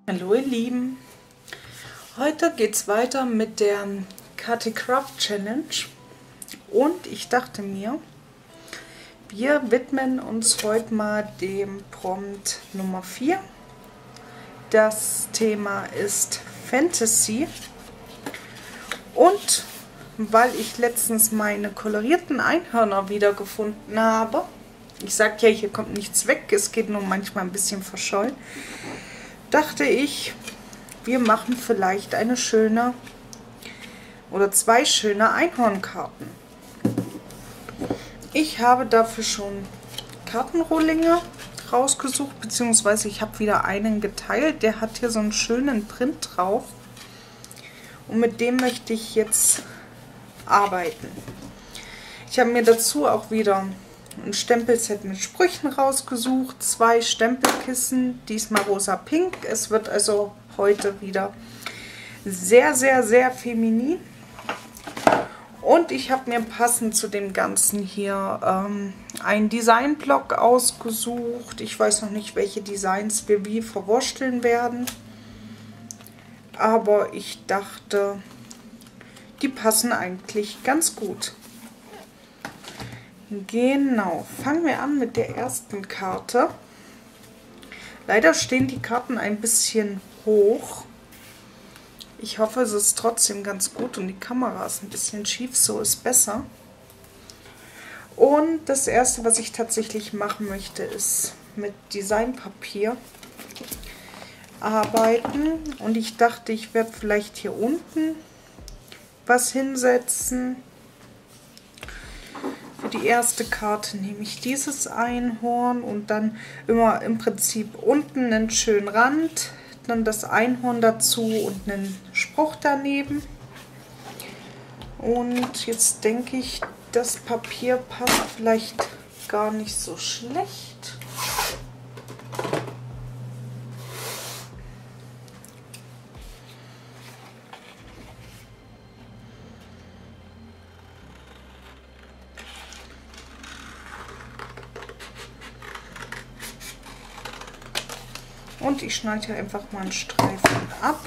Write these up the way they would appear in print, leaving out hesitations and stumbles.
Hallo ihr Lieben, heute geht es weiter mit der Kati Craft Challenge und ich dachte mir, wir widmen uns heute mal dem Prompt Nummer 4. Das Thema ist Fantasy und weil ich letztens meine kolorierten Einhörner wiedergefunden habe, ich sage ja, hier kommt nichts weg, es geht nur manchmal ein bisschen verschollen, dachte ich, wir machen vielleicht eine schöne oder zwei schöne Einhornkarten. Ich habe dafür schon Kartenrohlinge rausgesucht, beziehungsweise ich habe wieder einen geteilt, der hat hier so einen schönen Print drauf und mit dem möchte ich jetzt arbeiten. Ich habe mir dazu auch wieder ein Stempelset mit Sprüchen rausgesucht, 2 Stempelkissen, diesmal rosa-pink. Es wird also heute wieder sehr, sehr, sehr feminin. Und ich habe mir passend zu dem Ganzen hier einen Designblock ausgesucht. Ich weiß noch nicht, welche Designs wir wie verwursteln werden. Aber ich dachte, die passen eigentlich ganz gut. Genau, fangen wir an mit der ersten Karte. Leider stehen die Karten ein bisschen hoch. Ich hoffe, es ist trotzdem ganz gut und die Kamera ist ein bisschen schief, so ist besser. Und das erste, was ich tatsächlich machen möchte, ist mit Designpapier arbeiten. Und ich dachte, ich werde vielleicht hier unten was hinsetzen. Für die erste Karte nehme ich dieses Einhorn und dann immer im Prinzip unten einen schönen Rand, dann das Einhorn dazu und einen Spruch daneben. Und jetzt denke ich, das Papier passt vielleicht gar nicht so schlecht. Und ich schneide hier einfach mal einen Streifen ab.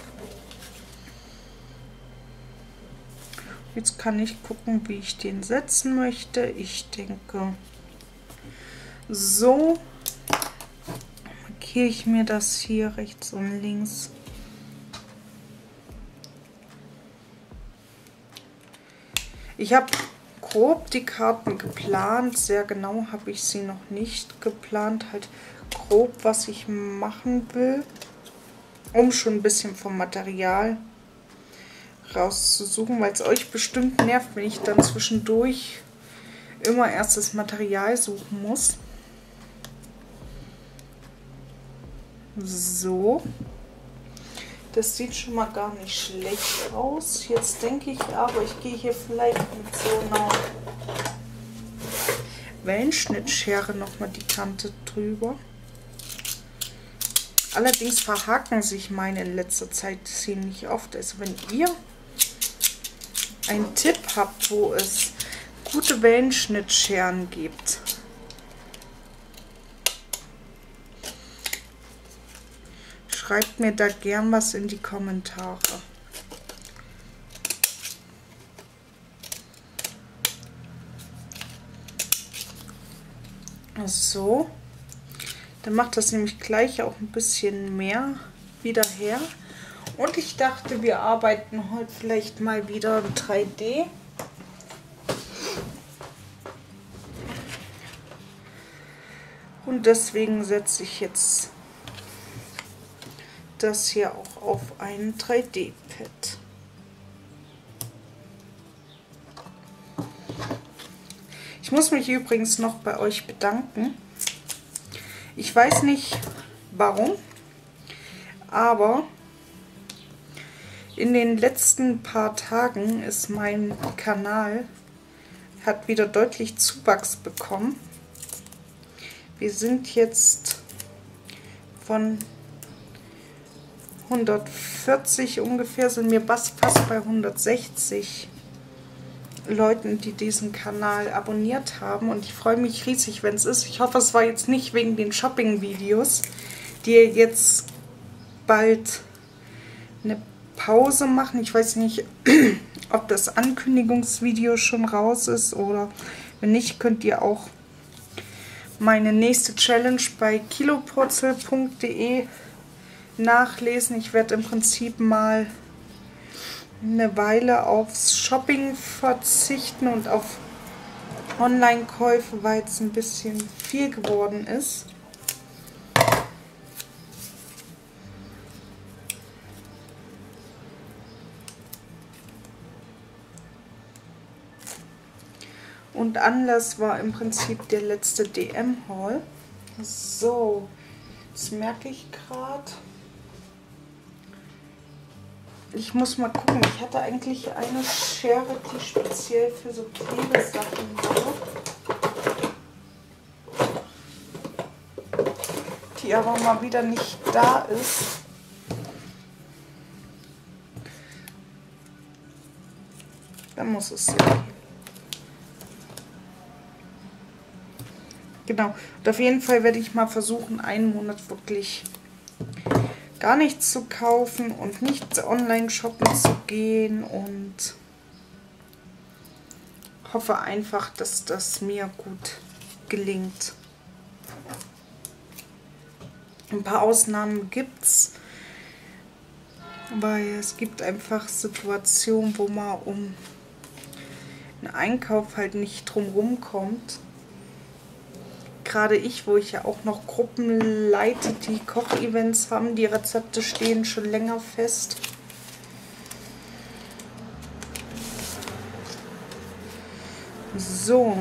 Jetzt kann ich gucken, wie ich den setzen möchte. Ich denke, so markiere ich mir das hier rechts und links. Ich habe grob die Karten geplant, sehr genau habe ich sie noch nicht geplant, halt grob, was ich machen will, um schon ein bisschen vom Material rauszusuchen, weil es euch bestimmt nervt, wenn ich dann zwischendurch immer erst das Material suchen muss. So, das sieht schon mal gar nicht schlecht aus. Jetzt denke ich aber, ich gehe hier vielleicht mit so einer Wellenschnittschere nochmal die Kante drüber. Allerdings verhaken sich meine in letzter Zeit ziemlich oft. Also wenn ihr einen Tipp habt, wo es gute Wellenschnittscheren gibt, schreibt mir da gern was in die Kommentare. So. Dann macht das nämlich gleich auch ein bisschen mehr wieder her. Und ich dachte, wir arbeiten heute vielleicht mal wieder 3D. Und deswegen setze ich jetzt das hier auch auf ein 3D-Pad. Ich muss mich übrigens noch bei euch bedanken. Ich weiß nicht warum, aber in den letzten paar Tagen ist mein Kanal, hat wieder deutlich Zuwachs bekommen. Wir sind jetzt von 140 ungefähr, sind wir fast bei 160 Leuten, die diesen Kanal abonniert haben, und ich freue mich riesig, wenn es ist. Ich hoffe, es war jetzt nicht wegen den Shopping-Videos, die ihr jetzt bald eine Pause machen. Ich weiß nicht, ob das Ankündigungsvideo schon raus ist oder wenn nicht, könnt ihr auch meine nächste Challenge bei kilopurzel.de nachlesen. Ich werde im Prinzip mal eine Weile aufs Shopping verzichten und auf Online-Käufe, weil es ein bisschen viel geworden ist. Und Anlass war im Prinzip der letzte DM-Haul. So, das merke ich gerade. Ich muss mal gucken, ich hatte eigentlich eine Schere, die speziell für so Klebesachen war. Die aber mal wieder nicht da ist. Dann muss es so gehen. Genau, und auf jeden Fall werde ich mal versuchen, einen Monat wirklich gar nichts zu kaufen und nicht online shoppen zu gehen und hoffe einfach, dass das mir gut gelingt. Ein paar Ausnahmen gibt's, weil es gibt einfach Situationen, wo man um einen Einkauf halt nicht drumherum kommt. Gerade ich, wo ich ja auch noch Gruppen leite, die Kochevents haben, die Rezepte stehen schon länger fest. So,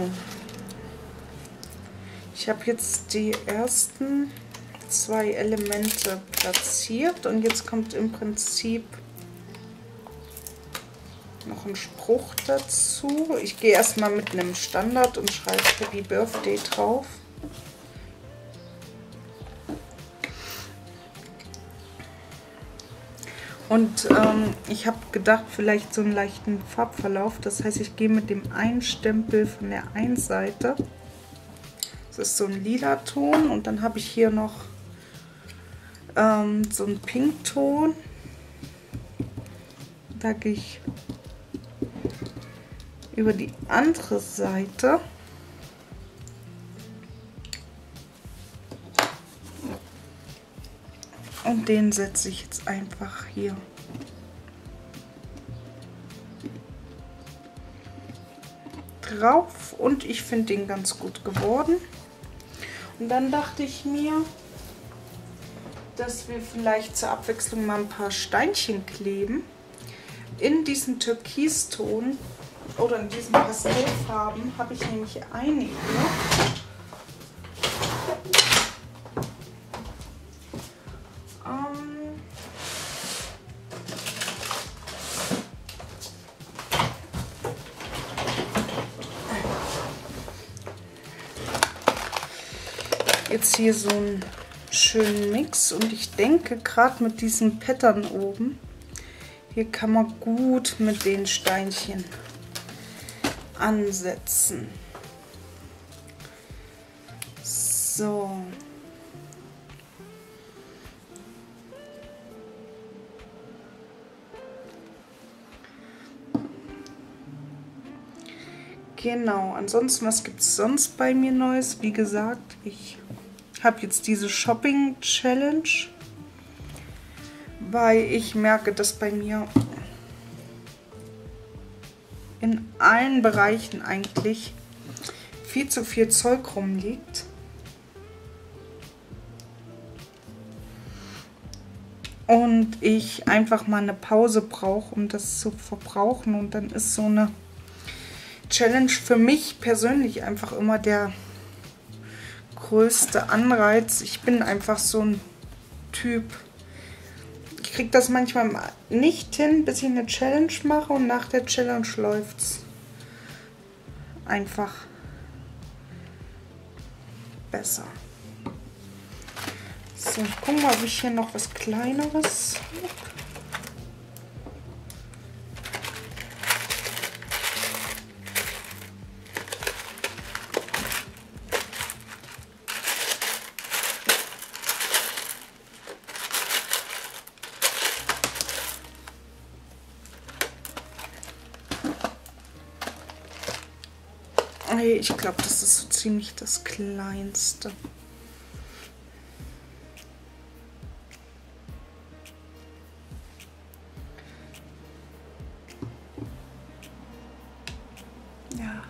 ich habe jetzt die ersten 2 Elemente platziert und jetzt kommt im Prinzip noch ein Spruch dazu. Ich gehe erstmal mit einem Standard und schreibe Happy Birthday drauf. Und ich habe gedacht, vielleicht so einen leichten Farbverlauf. Das heißt, ich gehe mit dem einen Stempel von der einen Seite. Das ist so ein lila Ton. Und dann habe ich hier noch so einen Pinkton. Da gehe ich über die andere Seite. Und den setze ich jetzt einfach hier. Drauf und ich finde den ganz gut geworden. Und dann dachte ich mir, dass wir vielleicht zur Abwechslung mal ein paar Steinchen kleben. In diesem Türkiston oder in diesen Pastellfarben habe ich nämlich einige. Jetzt hier so einen schönen Mix und ich denke gerade mit diesem Pattern oben, hier kann man gut mit den Steinchen ansetzen. So. Genau, ansonsten, was gibt es sonst bei mir Neues? Wie gesagt, ich habe jetzt diese Shopping-Challenge, weil ich merke, dass bei mir in allen Bereichen eigentlich viel zu viel Zeug rumliegt. Und ich einfach mal eine Pause brauche, um das zu verbrauchen. Und dann ist so eine Challenge für mich persönlich einfach immer der größte Anreiz. Ich bin einfach so ein Typ. Ich kriege das manchmal nicht hin, bis ich eine Challenge mache und nach der Challenge läuft es einfach besser. So, ich gucke mal, ob ich hier noch was Kleineres habe. Ich glaube, das ist so ziemlich das Kleinste. Ja.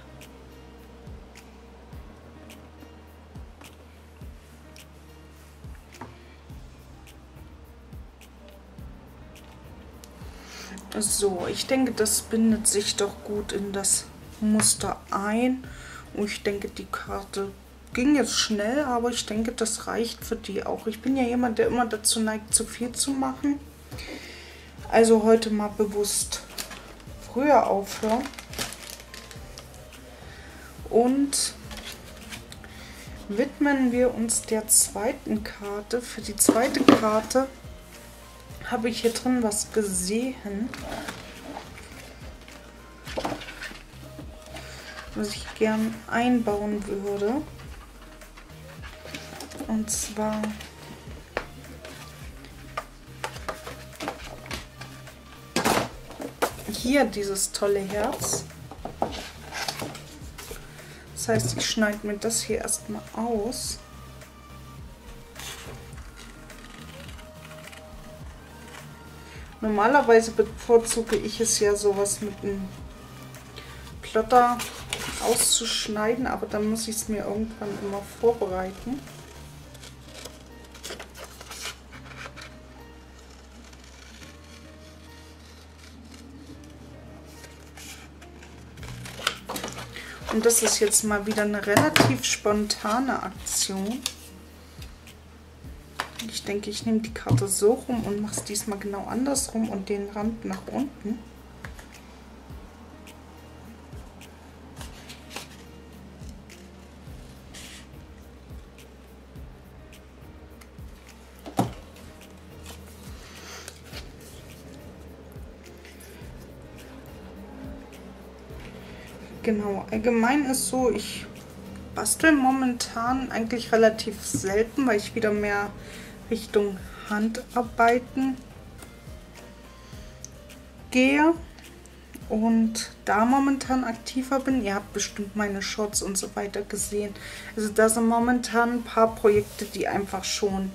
So, ich denke, das bindet sich doch gut in das Muster ein. Und ich denke, die Karte ging jetzt schnell, aber ich denke, das reicht für die auch. Ich bin ja jemand, der immer dazu neigt, zu viel zu machen. Also heute mal bewusst früher aufhören. Und widmen wir uns der zweiten Karte. Für die zweite Karte habe ich hier drin was gesehen, was ich gern einbauen würde. Und zwar hier dieses tolle Herz. Das heißt, ich schneide mir das hier erstmal aus. Normalerweise bevorzuge ich es ja, sowas mit einem Plotter auszuschneiden, aber dann muss ich es mir irgendwann immer vorbereiten. Und das ist jetzt mal wieder eine relativ spontane Aktion. Ich denke, ich nehme die Karte so rum und mache es diesmal genau andersrum und den Rand nach unten. Genau, allgemein ist so, ich bastel momentan eigentlich relativ selten, weil ich wieder mehr Richtung Handarbeiten gehe und da momentan aktiver bin. Ihr habt bestimmt meine Shorts und so weiter gesehen. Also da sind momentan ein paar Projekte, die einfach schon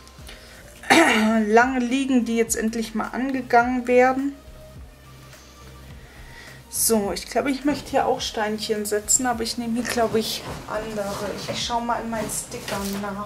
lange liegen, die jetzt endlich mal angegangen werden. So, ich glaube, ich möchte hier auch Steinchen setzen, aber ich nehme hier, glaube ich, andere. Ich schaue mal in meinen Stickern nach.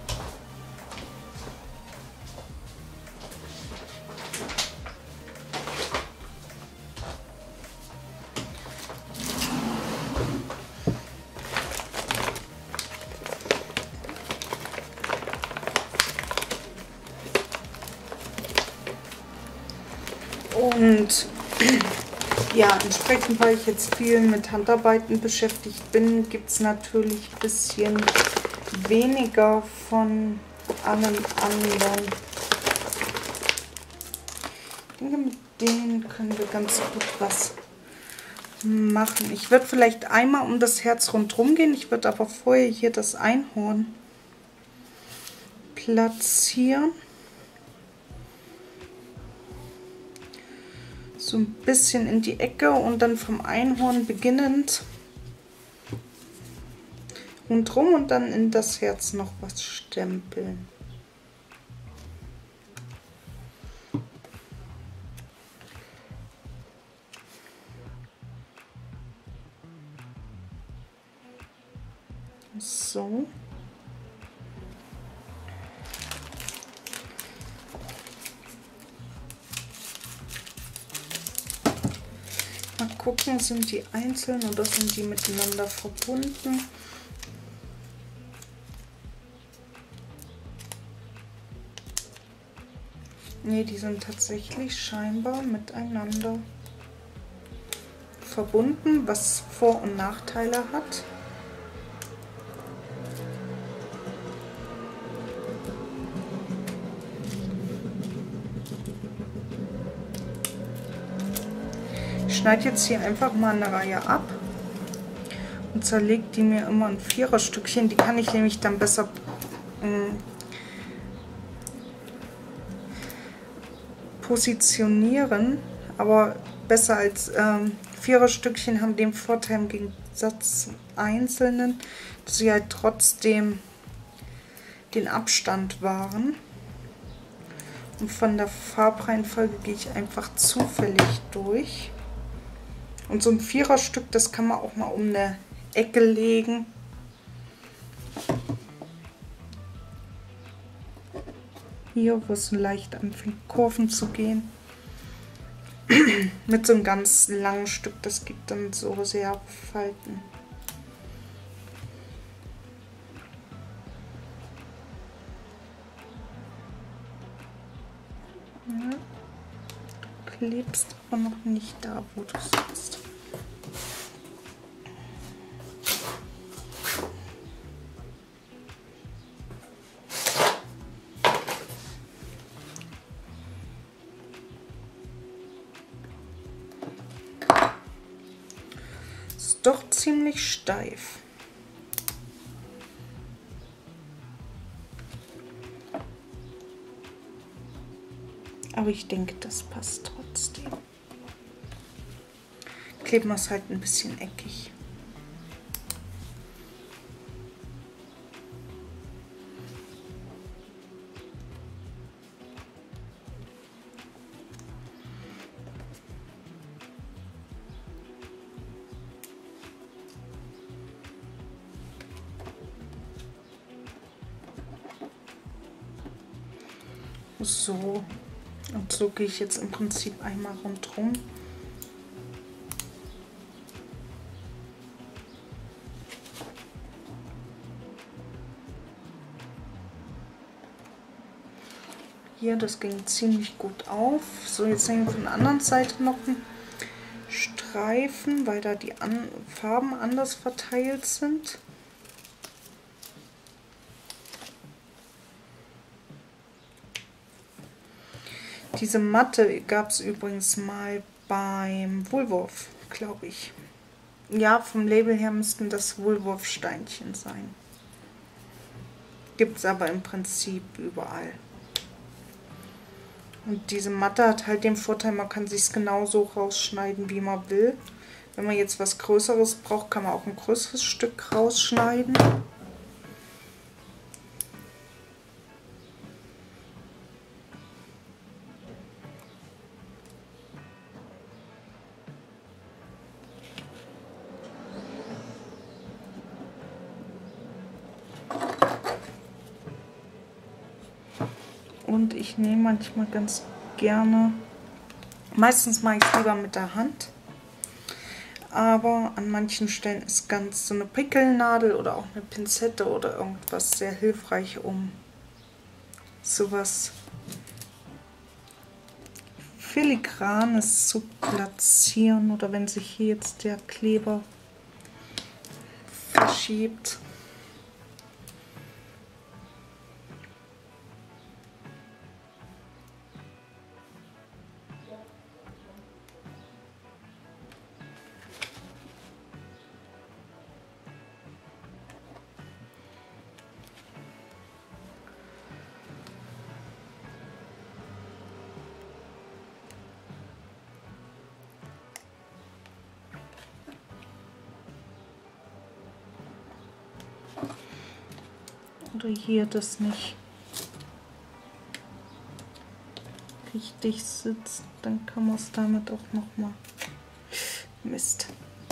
Und ja, entsprechend, weil ich jetzt viel mit Handarbeiten beschäftigt bin, gibt es natürlich ein bisschen weniger von allem anderen. Ich denke, mit denen können wir ganz gut was machen. Ich würde vielleicht einmal um das Herz rundherum gehen. Ich würde aber vorher hier das Einhorn platzieren. So ein bisschen in die Ecke und dann vom Einhorn beginnend rundherum und dann in das Herz noch was stempeln. So. Mal gucken, sind die einzeln oder sind die miteinander verbunden? Ne, die sind tatsächlich scheinbar miteinander verbunden, was Vor- und Nachteile hat. Ich schneide jetzt hier einfach mal eine Reihe ab und zerlege die mir immer in Viererstückchen. Die kann ich nämlich dann besser positionieren, aber besser als Viererstückchen haben den Vorteil Satz einzelnen, dass sie halt trotzdem den Abstand wahren. Und von der Farbreihenfolge gehe ich einfach zufällig durch. Und so ein Viererstück, das kann man auch mal um eine Ecke legen. Hier, wo es leicht anfängt, Kurven zu gehen. Mit so einem ganz langen Stück, das gibt dann so sehr Falten. Ja. Du klebst aber noch nicht da, wo du sitzt. Doch ziemlich steif. Aber ich denke, das passt trotzdem. Kleben wir es halt ein bisschen eckig. So, und so gehe ich jetzt im Prinzip einmal rundherum. Hier, das ging ziemlich gut auf. So, jetzt hängen von der anderen Seite noch ein Streifen, weil da die Farben anders verteilt sind. Diese Matte gab es übrigens mal beim Woolworth, glaube ich. Ja, vom Label her müssten das Woolworth-Steinchen sein. Gibt es aber im Prinzip überall. Und diese Matte hat halt den Vorteil, man kann sich es genauso rausschneiden, wie man will. Wenn man jetzt was Größeres braucht, kann man auch ein größeres Stück rausschneiden. Und ich nehme manchmal ganz gerne, meistens mache ich es lieber mit der Hand, aber an manchen Stellen ist ganz so eine Prickelnadel oder auch eine Pinzette oder irgendwas sehr hilfreich, um sowas Filigranes zu platzieren oder wenn sich hier jetzt der Kleber verschiebt. Oder hier das nicht richtig sitzt, dann kann man es damit auch noch mal Mist.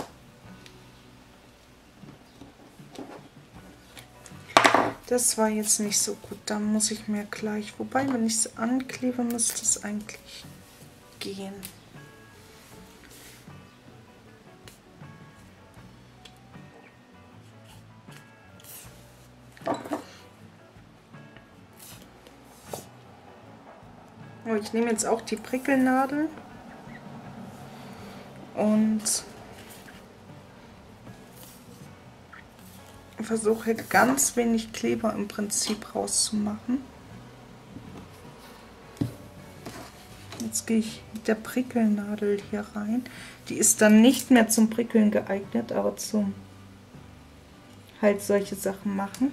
Das war jetzt nicht so gut, da muss ich mir gleich, wobei wenn ich es anklebe, müsste es eigentlich gehen. Ich nehme jetzt auch die Prickelnadel und versuche ganz wenig Kleber im Prinzip rauszumachen. Jetzt gehe ich mit der Prickelnadel hier rein. Die ist dann nicht mehr zum Prickeln geeignet, aber zum halt solche Sachen machen.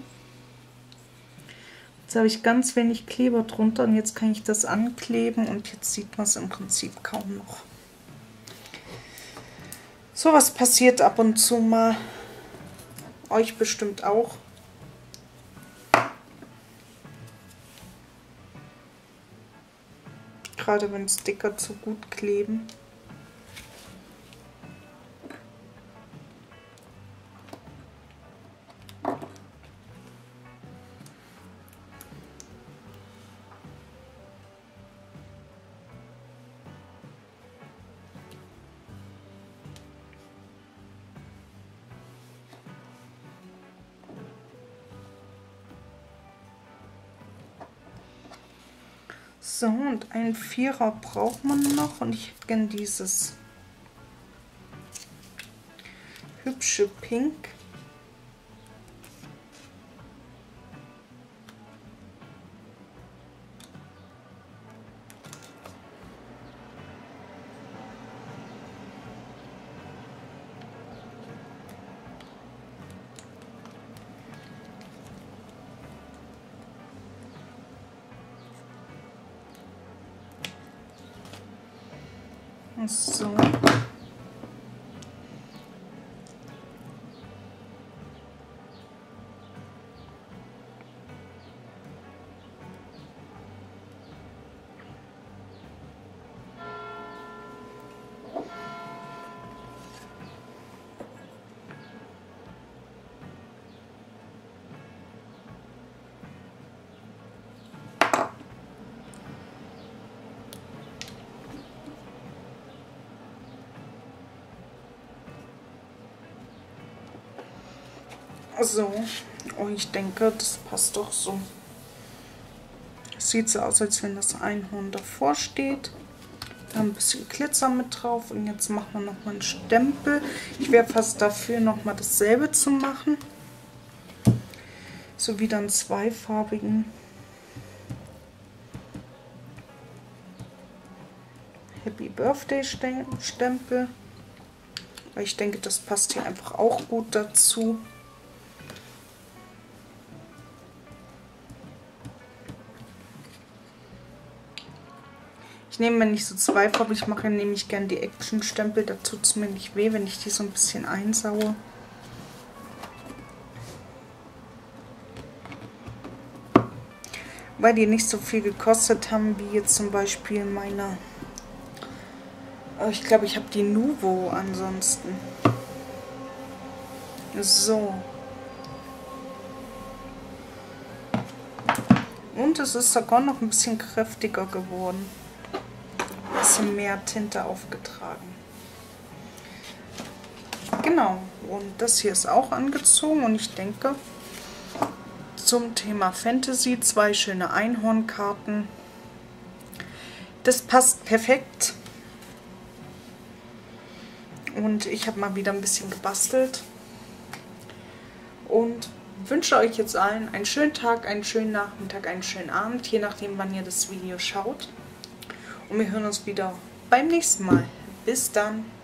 Jetzt habe ich ganz wenig Kleber drunter und jetzt kann ich das ankleben und jetzt sieht man es im Prinzip kaum noch. Sowas passiert ab und zu mal. Euch bestimmt auch. Gerade wenn Sticker zu gut kleben. So, und einen Vierer braucht man noch und ich hätte gern dieses hübsche Pink. So. So, und ich denke, das passt doch so. Sieht so aus, als wenn das Einhorn davor steht. Da ein bisschen Glitzer mit drauf und jetzt machen wir nochmal einen Stempel. Ich wäre fast dafür, nochmal dasselbe zu machen. So wieder einen zweifarbigen Happy Birthday Stempel. Weil ich denke, das passt hier einfach auch gut dazu. Ich nehme mir nicht so zweifarbig, ich mache nämlich gern die Action-Stempel, da tut es mir nicht weh, wenn ich die so ein bisschen einsaue. Weil die nicht so viel gekostet haben, wie jetzt zum Beispiel meine, ich glaube, ich habe die Nuvo ansonsten. So. Und es ist sogar noch ein bisschen kräftiger geworden. Ein bisschen mehr Tinte aufgetragen. Genau, und das hier ist auch angezogen und ich denke, zum Thema Fantasy 2 schöne Einhornkarten. Das passt perfekt. Und ich habe mal wieder ein bisschen gebastelt und wünsche euch jetzt allen einen schönen Tag, einen schönen Nachmittag, einen schönen Abend, je nachdem, wann ihr das Video schaut. Und wir hören uns wieder beim nächsten Mal. Bis dann!